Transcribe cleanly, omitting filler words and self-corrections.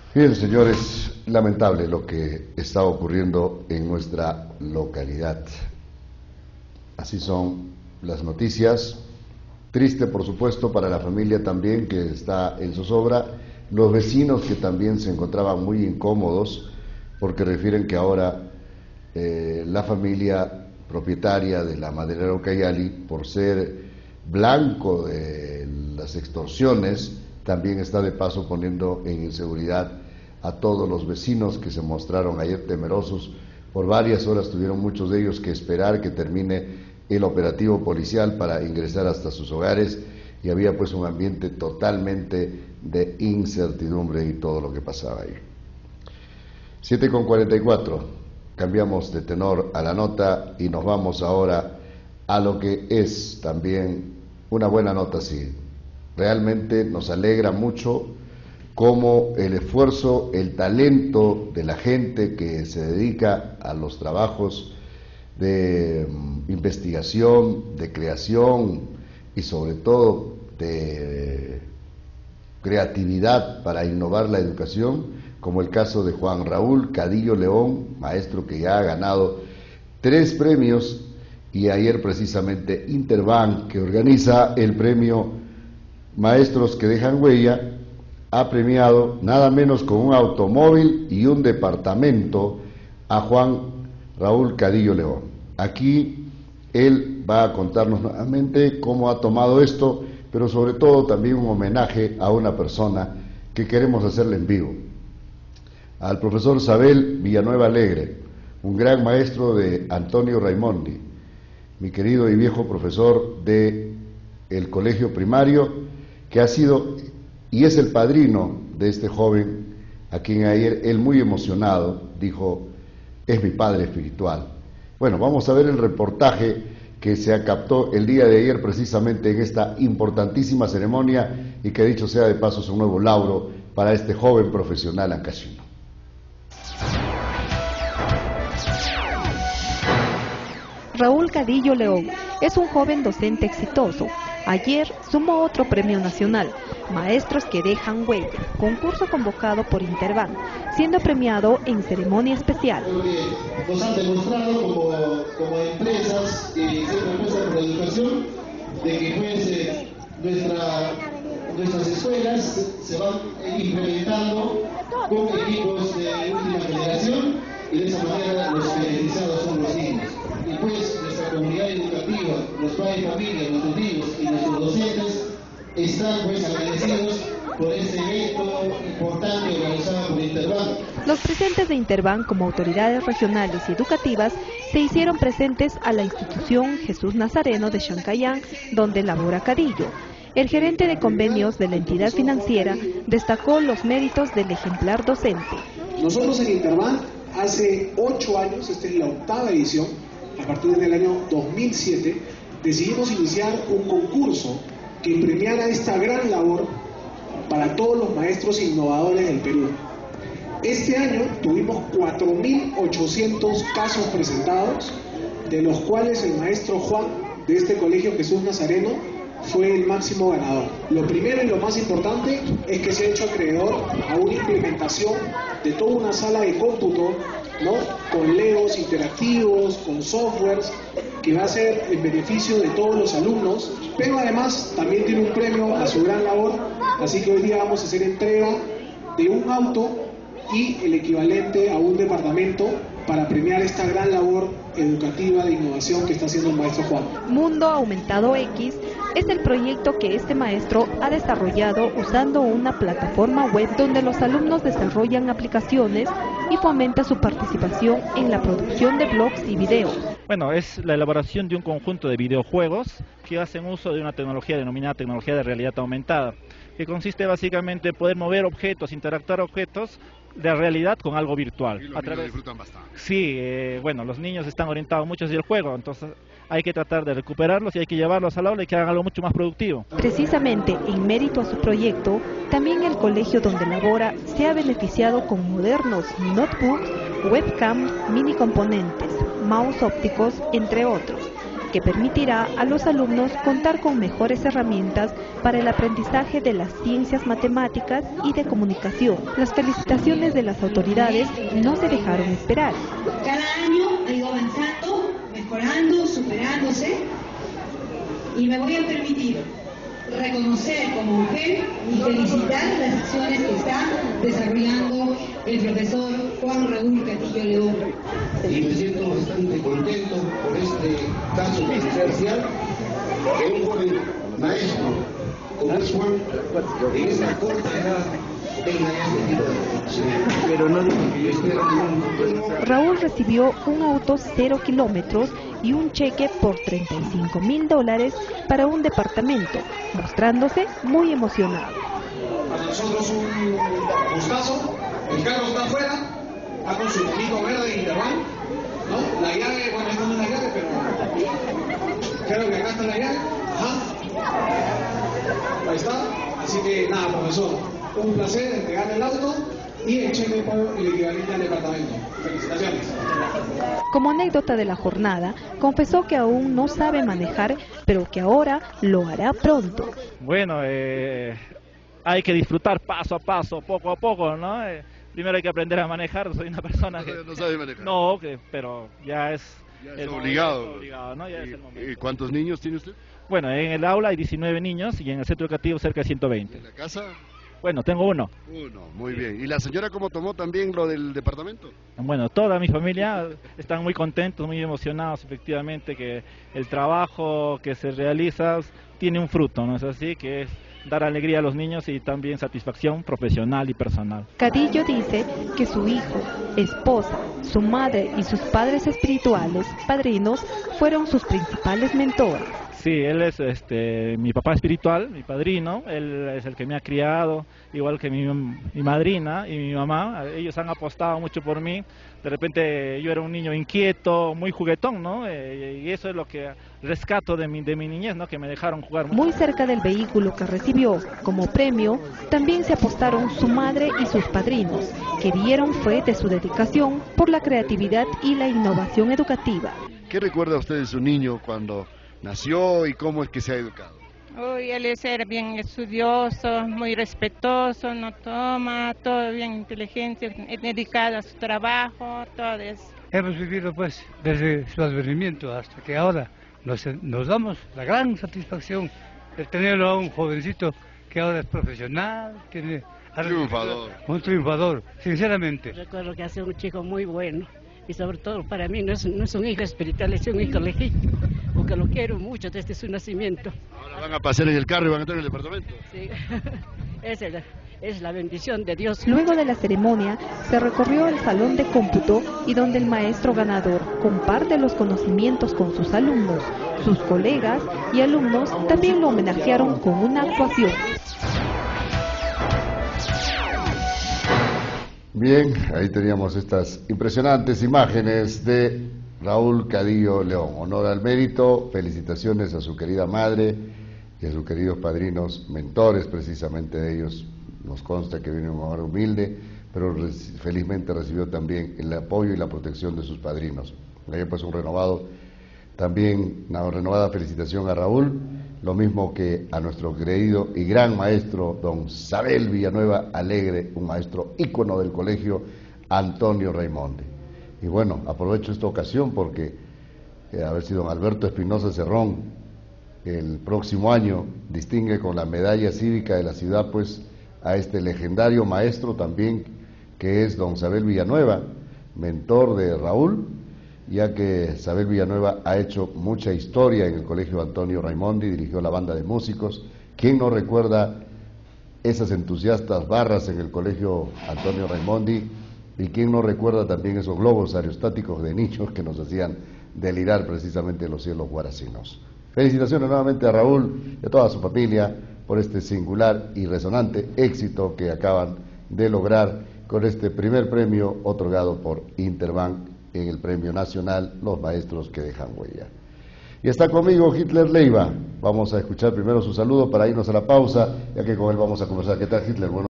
Bien, señores, lamentable lo que está ocurriendo en nuestra localidad. Así son las noticias. Triste, por supuesto, para la familia también que está en zozobra. Los vecinos que también se encontraban muy incómodos porque refieren que ahora la familia propietaria de la maderera Ucayali, por ser blanco de las extorsiones, también está de paso poniendo en inseguridad a todos los vecinos que se mostraron ayer temerosos. Por varias horas tuvieron muchos de ellos que esperar que termine el operativo policial para ingresar hasta sus hogares, y había pues un ambiente totalmente de incertidumbre y todo lo que pasaba ahí. 7:44, cambiamos de tenor a la nota y nos vamos ahora a lo que es también una buena nota. Sí, realmente nos alegra mucho cómo el esfuerzo, el talento de la gente que se dedica a los trabajos de investigación, de creación y sobre todo de creatividad para innovar la educación, como el caso de Juan Raúl Cadillo León, maestro que ya ha ganado 3 premios, y ayer precisamente Interbank, que organiza el premio Maestros que Dejan Huella, ha premiado nada menos con un automóvil y un departamento a Juan Raúl Cadillo León. Aquí él va a contarnos nuevamente cómo ha tomado esto, pero sobre todo también un homenaje a una persona que queremos hacerle en vivo, al profesor Sabel Villanueva Alegre, un gran maestro de Antonio Raimondi, mi querido y viejo profesor de el colegio primario, que ha sido y es el padrino de este joven, a quien ayer él, muy emocionado, dijo: es mi padre espiritual. Bueno, vamos a ver el reportaje que se captó el día de ayer precisamente en esta importantísima ceremonia, y que, dicho sea de paso, es un nuevo lauro para este joven profesional ancashino. Raúl Cadillo León es un joven docente exitoso. Ayer sumó otro premio nacional, Maestros que Dejan Huella, concurso convocado por Interbank, siendo premiado en ceremonia especial. Nos han demostrado como empresas que siempre apuestan por la educación, de que nuestras escuelas se van implementando con equipos de última generación, y de esa manera los beneficiados son los niños. Y pues nuestra comunidad educativa, los padres de familia, nuestros niños y nuestros docentes están pues agradecidos por este evento importante organizado por Interbank. Los presentes de Interbank, como autoridades regionales y educativas, se hicieron presentes a la institución Jesús Nazareno de Chancayán, donde labora Cadillo. El gerente de convenios de la entidad financiera destacó los méritos del ejemplar docente. Nosotros en Interbank hace 8 años, esta es la 8ª edición, a partir del año 2007, decidimos iniciar un concurso que premiara esta gran labor para todos los maestros innovadores del Perú. Este año tuvimos 4.800 casos presentados, de los cuales el maestro Juan, de este colegio Jesús Nazareno, fue el máximo ganador. Lo primero y lo más importante es que se ha hecho acreedor a una implementación de toda una sala de cómputo, ¿no?, con legos interactivos, con softwares, que va a ser en beneficio de todos los alumnos, pero además también tiene un premio a su gran labor. Así que hoy día vamos a hacer entrega de un auto y el equivalente a un departamento para premiar esta gran labor educativa de innovación que está haciendo el maestro Juan. Mundo Aumentado X es el proyecto que este maestro ha desarrollado usando una plataforma web donde los alumnos desarrollan aplicaciones y fomenta su participación en la producción de blogs y videos. Bueno, es la elaboración de un conjunto de videojuegos que hacen uso de una tecnología denominada tecnología de realidad aumentada, que consiste básicamente en poder mover objetos, interactuar objetos de realidad con algo virtual. Y los niños disfrutan bastante. Sí, bueno, los niños están orientados mucho hacia el juego, entonces hay que tratar de recuperarlos y hay que llevarlos al aula y que hagan algo mucho más productivo. Precisamente en mérito a su proyecto, también el colegio donde labora se ha beneficiado con modernos notebooks, webcam, mini componentes, mouse ópticos, entre otros. que permitirá a los alumnos contar con mejores herramientas para el aprendizaje de las ciencias matemáticas y de comunicación. Las felicitaciones de las autoridades no se dejaron esperar. Cada año ha ido avanzando, mejorando, superándose, y me voy a permitir reconocer como mujer y felicitar las acciones que está desarrollando el profesor Juan Raúl Cadillo León. Y me siento bastante contento por este caso tan especial que un joven maestro como es Juan, en esta corta edad, tenga este tipo de... Raúl recibió un auto 0 kilómetros y un cheque por $35.000 para un departamento, mostrándose muy emocionado. Para nosotros un gustazo. El carro está afuera, está con su pico verde Intervan, ¿no? La llave, bueno, esta no es la llave, pero creo que acá está la llave. Ahí está. Así que nada, profesor, un placer entregarle el auto y el cheque por el equivalente al departamento. Felicitaciones. Como anécdota de la jornada, confesó que aún no sabe manejar, pero que ahora lo hará pronto. Bueno, hay que disfrutar paso a paso, poco a poco, ¿no? Primero hay que aprender a manejar. Soy una persona que no sabe manejar. No, pero ya es obligado. ¿no? Ya es el momento. ¿Y cuántos niños tiene usted? Bueno, en el aula hay 19 niños y en el centro educativo cerca de 120. ¿En la casa? Bueno, tengo uno. Uno, muy bien. ¿Y la señora cómo tomó también lo del departamento? Bueno, toda mi familia están muy contentos, muy emocionados, efectivamente, que el trabajo que se realiza tiene un fruto, ¿no es así? Que es dar alegría a los niños y también satisfacción profesional y personal. Cadillo dice que su hijo, esposa, su madre y sus padres espirituales, padrinos, fueron sus principales mentores. Sí, él es mi papá espiritual, mi padrino, él es el que me ha criado, igual que mi madrina y mi mamá. Ellos han apostado mucho por mí. De repente yo era un niño inquieto, muy juguetón, ¿no? Y eso es lo que rescato de mi niñez, ¿no? Que me dejaron jugar mucho. Muy cerca del vehículo que recibió como premio, también se apostaron su madre y sus padrinos, que dieron fe de su dedicación por la creatividad y la innovación educativa. ¿Qué recuerda usted de su niño cuando nació y cómo es que se ha educado? Uy, él es bien estudioso, muy respetuoso, no toma, todo bien inteligente, dedicado a su trabajo, todo eso. Hemos vivido pues desde su advenimiento hasta que ahora nos damos la gran satisfacción de tenerlo a un jovencito que ahora es profesional, tiene un triunfador, sinceramente. Recuerdo que ha sido un chico muy bueno y sobre todo para mí no es un hijo espiritual, es un hijo legítimo, porque lo quiero mucho desde su nacimiento. Ahora van a pasear en el carro y van a entrar en el departamento. Sí, es la bendición de Dios. Luego de la ceremonia, se recorrió el salón de cómputo y donde el maestro ganador comparte los conocimientos con sus alumnos. Sus colegas y alumnos también lo homenajearon con una actuación. Bien, ahí teníamos estas impresionantes imágenes de Raúl Cadillo León. Honor al mérito, felicitaciones a su querida madre y a sus queridos padrinos, mentores precisamente de ellos. Nos consta que viene un hombre humilde, pero felizmente recibió también el apoyo y la protección de sus padrinos. Le pues una renovada felicitación a Raúl, lo mismo que a nuestro querido y gran maestro don Sabel Villanueva Alegre, un maestro ícono del colegio Antonio Raimondi. Y bueno, aprovecho esta ocasión porque a ver si don Alberto Espinosa Cerrón el próximo año distingue con la medalla cívica de la ciudad pues a este legendario maestro también que es don Sabel Villanueva, mentor de Raúl, ya que Sabel Villanueva ha hecho mucha historia en el colegio Antonio Raimondi, dirigió la banda de músicos. ¿Quién no recuerda esas entusiastas barras en el colegio Antonio Raimondi? ¿Y quién no recuerda también esos globos aerostáticos de niños que nos hacían delirar precisamente en los cielos guaracinos? Felicitaciones nuevamente a Raúl y a toda su familia por este singular y resonante éxito que acaban de lograr con este primer premio otorgado por Interbank en el Premio Nacional Los Maestros que Dejan Huella. Y está conmigo Hitler Leiva. Vamos a escuchar primero su saludo para irnos a la pausa, ya que con él vamos a conversar. ¿Qué tal, Hitler? Bueno.